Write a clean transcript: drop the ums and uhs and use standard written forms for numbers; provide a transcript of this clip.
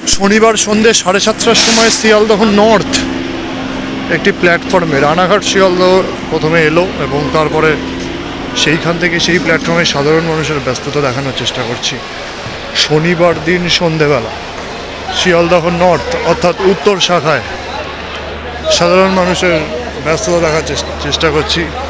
শনিবার সন্ধ্যে 7:30টার সময় শিয়ালদহ নর্থ একটি প্ল্যাটফর্মে রানাঘাট শিয়ালদহ প্রথমে এলো এবং তারপরে সেইখান থেকে সেই প্ল্যাটফর্মে সাধারণ মানুষের ব্যস্ততা দেখানোর চেষ্টা করছি। শনিবার দিন সন্ধেবেলা শিয়ালদহ নর্থ অর্থাৎ উত্তর শাখায় সাধারণ মানুষের ব্যস্ততা দেখার চেষ্টা করছি।